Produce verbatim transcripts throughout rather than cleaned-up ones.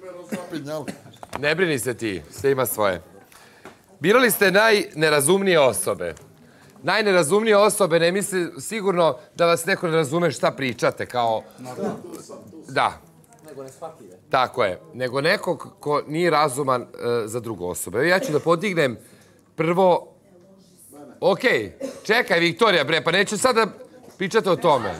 Ne brini se ti, sve ima svoje. Birali ste najnerazumnije osobe. Najnerazumnije osobe ne misli sigurno da vas neko ne razume šta pričate, kao... Da. Nego neshvatljive. Tako je. Nego nekog ko nije razuman za drugu osobu. Ja ću da podignem prvo... Okej, čekaj Viktorija, bre, pa neću sada pričati o tome.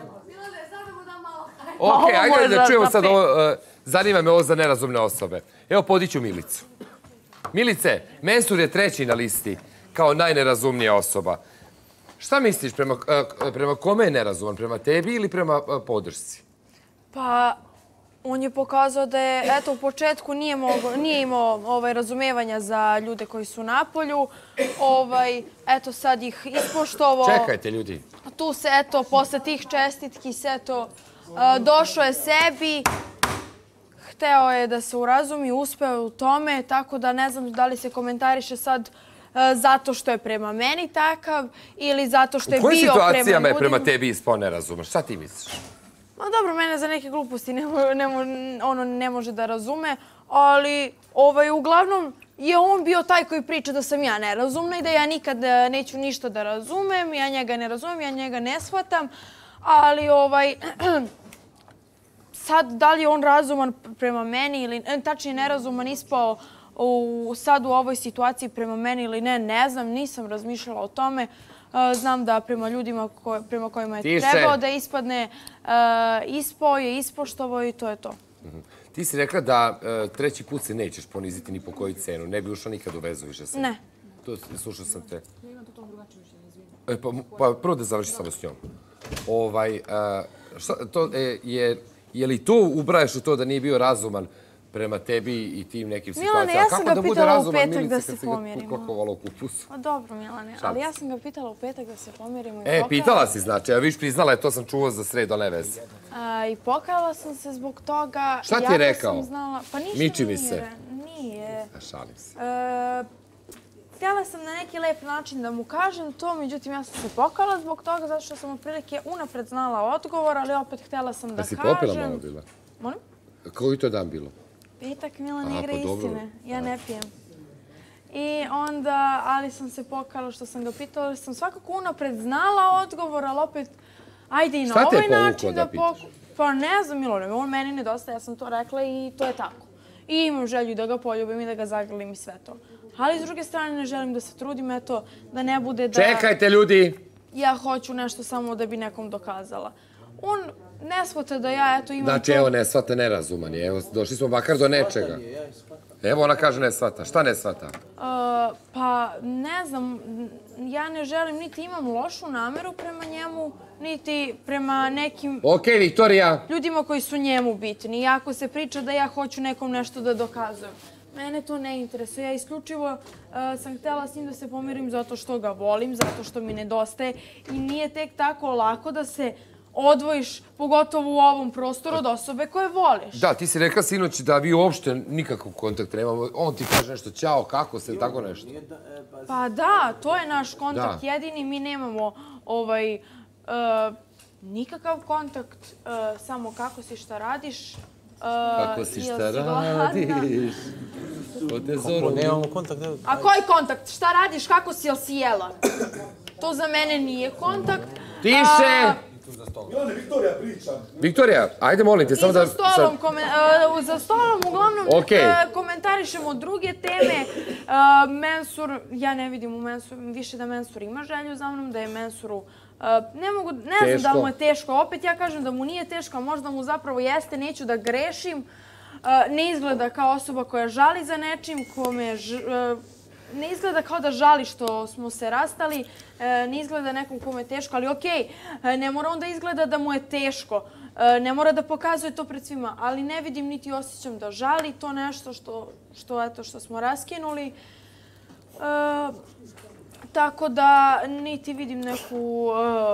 Okej, ajde da čujemo sad ovo. Zanima me ovo za nerazumne osobe. Evo, podiću Milicu. Milice, Mensur je treći na listi kao najnerazumnija osoba. Šta misliš, prema kome je nerazuman? Prema tebi ili prema podršci? Pa, on je pokazao da je, eto, u početku nije imao razumevanja za ljude koji su na polju. Eto, sad ih ispoštovao. Čekajte, ljudi. Tu se, eto, posle tih čestitki se, eto, došao je sebi. Hteo je da se urazumi, uspeo u tome, tako da ne znam da li se komentariše sad zato što je prema meni takav ili zato što je bio prema ljudima. U kojim situacijama je prema tebi ispao nerazuman? Šta ti misliš? Ma dobro, mene za neke gluposti ono ne može da razume, ali uglavnom je on bio taj koji priča da sam ja nerazumna i da ja nikad neću ništa da razumem, ja njega ne razumem, ja njega ne shvatam, ali ovaj... Sad, da li je on razuman prema meni ili, tačnije nerazuman ispao sad u ovoj situaciji prema meni ili ne, ne znam, nisam razmišljala o tome. Znam da prema ljudima prema kojima je trebao da ispadne, ispao je, ispoštovao i to je to. Ti si rekla da treći put se nećeš poniziti ni po koju cenu, ne bi ušla nikad u vezu više se. Ne. Slušao sam te. Pa prvo da završi samo s njom. Ovaj, to je... Je li to ubrajaš u to da nije bio razuman prema tebi i tim nekim situacijama? Milane, ja sam ga pitala u petak da se pomirimo. Kako ukovala u kupusu? Dobro, Milane, ali ja sam ga pitala u petak da se pomirimo. E, pitala si, znači, a viš priznala je, to sam čuo za sred, one veze. I pokajala sam se zbog toga. Šta ti je rekao? Pa ništa Miči mi se. Nije. Šalim se. Htjela sam na neki lep način da mu kažem to, međutim ja sam se pokajala zbog toga, zato što sam otprilike unapred znala odgovor, ali opet htjela sam da kažem. A si popila malo bila? Molim? Koji to dan bilo? Petak, Milane, igra istine. Ja ne pijem. I onda, ali sam se pokajala što sam ga pitala, jer sam svakako unapred znala odgovor, ali opet, ajde i na ovaj način da pokajam. Pa ne znam, Milane, on meni nedostaje, ja sam to rekla i to je tako. I imam želju da ga poljubim i da ga zagrlim i sve to. Ali s druge strane ne želim da se trudim, eto, da ne bude da... Čekajte, ljudi! Ja hoću nešto samo da bi nekom dokazala. On ne shvata da ja, eto, imam to... Znači, evo, ne shvata, nerazuman je. Evo, došli smo makar do nečega. Evo, ona kaže ne shvata. Šta ne shvata? Pa, ne znam, ja ne želim, niti imam lošu nameru prema njemu, niti prema nekim... Okej, Viktorija! Ljudima koji su njemu bitni. Iako se priča da ja hoću nekom nešto da dokazujem. Mene to ne interesuje. Ja isključivo sam htjela s njim da se pomirim zato što ga volim, zato što mi nedostaje i nije tek tako lako da se odvojiš, pogotovo u ovom prostoru, od osobe koje voliš. Da, ti si rekla sinoć da vi uopšte nikakav kontakt nemamo. On ti kaže nešto, ćao, kako se, tako nešto. Pa da, to je naš kontakt jedini. Mi nemamo nikakav kontakt, samo kako si, šta radiš. Kako si, šta radiš? Nemamo kontakt. A koji kontakt? Šta radiš? Kako si, jel si jela? To za mene nije kontakt. Tiše! Milane, Viktorija priča. Viktorija, ajde molim te, samo da... Za stolom uglavnom komentarišemo druge teme. Mensur, ja ne vidim u Mensuru, više da Mensur ima želju za mnom, da je Mensuru... Ne mogu, ne znam da mu je teško. Opet ja kažem da mu nije teško, možda mu zapravo jeste, neću da grešim. Ne izgleda kao osoba koja žali za nečim, kome ne izgleda kao da žali što smo se rastali, ne izgleda nekom kome je teško, ali okej, ne mora onda izgleda da mu je teško, ne mora da pokazuje to pred svima, ali ne vidim niti osjećam da žali to nešto što smo raskinuli. Tako da niti vidim neku...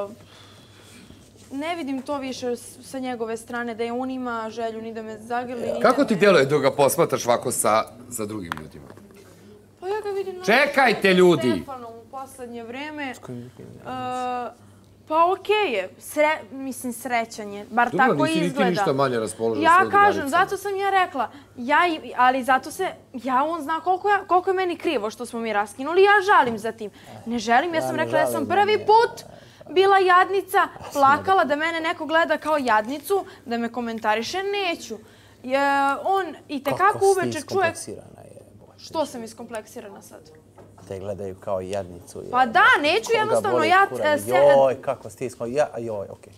Ne vidim to više sa njegove strane, da je on ima želju ni da me zagrli. Kako ti djeluje da ga posmatraš ovako sa drugim ljudima? Pa ja ga vidim... Čekajte, ljudi! Stefanom u poslednje vreme. Pa okej je, mislim srećan je, bar tako izgleda. Dobro, nisi ti ništa manje raspoložen. Ja kažem, zato sam ja rekla, ali zato se, ja on zna koliko je meni krivo što smo mi raskinuli, ja žalim za tim. Ne želim, ja sam rekla, ja sam prvi put bila jadnica, plakala da mene neko gleda kao jadnicu, da me komentariše, neću. On i tekako uveče čuje... Što sam iskompleksirana sad? Te gledaju kao jadnicu. Pa da, neću jednostavno, ja... Joj, kako stismo, joj, okej.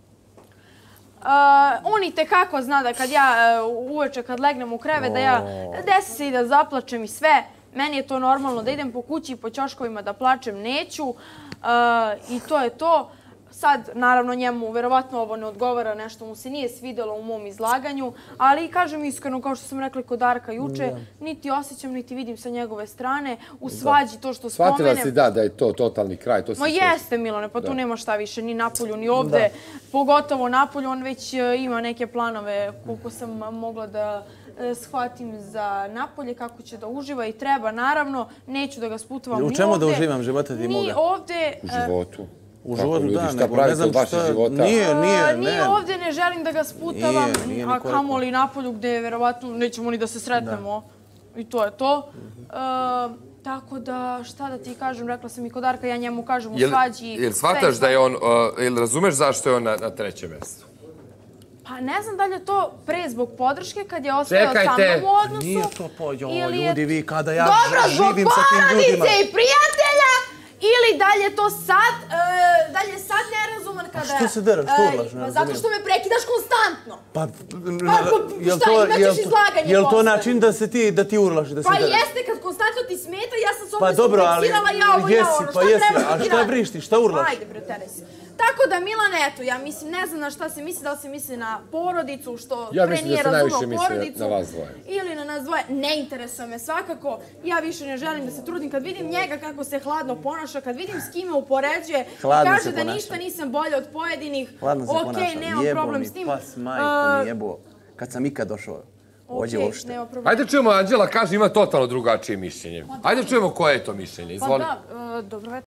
On i tekako zna da kad ja uveče, kad legnem u krevet, da ja desi se i da zaplačem i sve. Meni je to normalno da idem po kući i po ćoškovima da plačem, neću. I to je to. Sad, naravno, njemu verovatno ovo ne odgovara, nešto mu se nije svidjelo u mom izlaganju, ali kažem iskreno, kao što sam rekla kod Darka juče, niti osjećam, niti vidim sa njegove strane, u svađi to što spomenem. Shvatila si da, da je to totalni kraj. Ma jeste, Milane, pa tu nema šta više, ni napolju, ni ovde. Pogotovo napolju, on već ima neke planove, koliko sam mogla da shvatim za napolje, kako će da uživa i treba, naravno. Neću da ga sputavam ni ovde. U čemu da uživam života ti moga? Ni ovde... U životu. U životu, da, nego ne znam šta... Nije, nije, ne. Nije ovdje, ne želim da ga sputavam, a kamoli napolju gdje verovatno nećemo ni da se sretnemo. I to je to. Tako da, šta da ti kažem, rekla sam i kod Darka, ja njemu kažem u svađi... Jel shvataš da je on, jel razumeš zašto je on na trećem mjestu? Pa ne znam da li je to pre zbog podrške kad je ostajao sa mnom u odnosu. Nije to po... Joj, ljudi, vi kada ja živim sa tim ljudima... Dobro, zbog porodice i prijatelja! Ili dalje to sad, dalje sad nerazuman kada... A što se deraš, što urlaš? Zato što me prekidaš konstantno. Pa, šta, imaćeš izlaganje posle? Je li to način da ti urlaš, da se deraš? Pa jeste, kad konstantno ti smeta, ja sam s ovdje skompleksirala, ja ovo, ja ono, šta treba ti A šta brišti, šta urlaš? Ajde bre, teraj se. Tako da, Milan, eto, ja mislim, ne znam na šta se misli, da li se misli na porodicu, što pre nije razumao porodicu. Ja mislim da se najviše misli na vas dvoje. Ili na nas dvoje. Ne interesuje me svakako. Ja više ne želim da se trudim. Kad vidim njega kako se hladno ponaša, kad vidim s kime upoređuje i kaže da ništa nisam bolje od pojedinih, okej, nemam problem s tim. Jebo mi pas, majku mi jebo. Kad sam ikad došao ovdje uopšte. Ajde čujemo, Anđela kaže ima totalno drugačije mišljenje. Ajde čujemo koje je to mišljenje, izvoli. Pa da, dobro.